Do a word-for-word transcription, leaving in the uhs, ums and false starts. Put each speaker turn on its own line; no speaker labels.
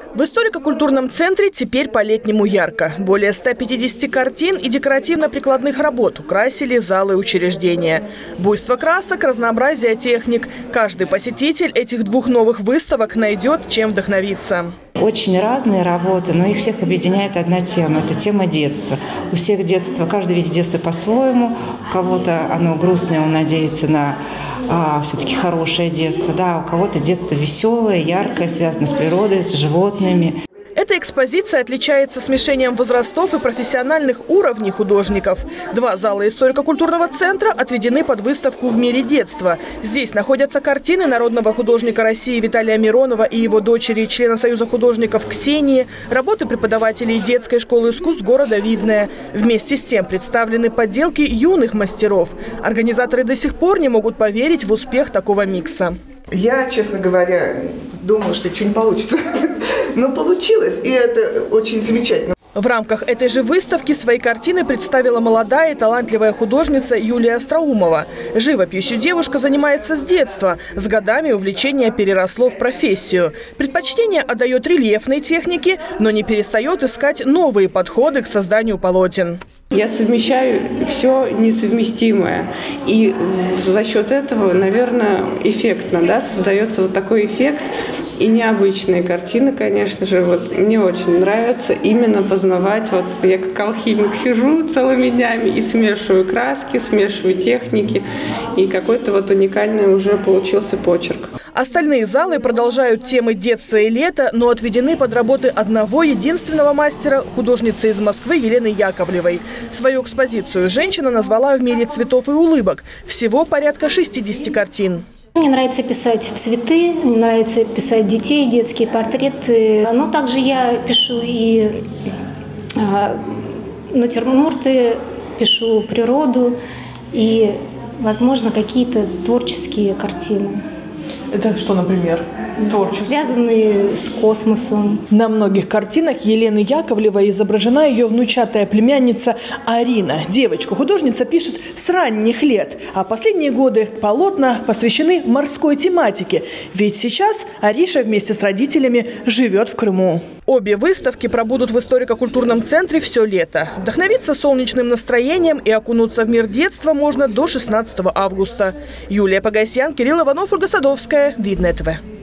В историко-культурном центре теперь по-летнему ярко. Более ста пятидесяти картин и декоративно-прикладных работ украсили залы учреждения. Буйство красок, разнообразие техник. Каждый посетитель этих двух новых выставок найдет, чем вдохновиться.
Очень разные работы, но их всех объединяет одна тема – это тема детства. У всех детство, каждый видит детство по-своему. У кого-то оно грустное, он надеется на а, все-таки хорошее детство. Да, у кого-то детство веселое, яркое, связано с природой, с животными.
Эта экспозиция отличается смешением возрастов и профессиональных уровней художников. Два зала историко-культурного центра отведены под выставку «В мире детства». Здесь находятся картины народного художника России Виталия Миронова и его дочери, члена Союза художников Ксении, работы преподавателей детской школы искусств города Видное. Вместе с тем представлены подделки юных мастеров. Организаторы до сих пор не могут поверить в успех такого микса.
Я, честно говоря, думала, что ничего не получится. Но получилось, и это очень замечательно.
В рамках этой же выставки свои картины представила молодая и талантливая художница Юлия Остроумова. Живописью девушка занимается с детства. С годами увлечение переросло в профессию. Предпочтение отдает рельефной технике, но не перестает искать новые подходы к созданию полотен.
Я совмещаю все несовместимое. И за счет этого, наверное, эффектно, да, создается вот такой эффект. И необычные картины, конечно же. Вот, мне очень нравится именно познавать. Вот я как алхимик сижу целыми днями и смешиваю краски, смешиваю техники. И какой-то вот уникальный уже получился почерк.
Остальные залы продолжают темы детства и лета, но отведены под работы одного единственного мастера, художницы из Москвы Елены Яковлевой. Свою экспозицию женщина назвала «В мире цветов и улыбок». Всего порядка шестидесяти картин.
Мне нравится писать цветы, мне нравится писать детей, детские портреты. Но также я пишу и э, натюрморты, пишу природу и, возможно, какие-то творческие картины.
Это что, например? Творчество.
Связанные с космосом.
На многих картинах Елены Яковлевой изображена ее внучатая племянница Арина. Девочка художница пишет с ранних лет, а последние годы полотна посвящены морской тематике. Ведь сейчас Ариша вместе с родителями живет в Крыму. Обе выставки пробудут в историко-культурном центре все лето. Вдохновиться солнечным настроением и окунуться в мир детства можно до шестнадцатого августа. Юлия Погосян, Кирилл Иванов, Ольга Садовская, Видное ТВ.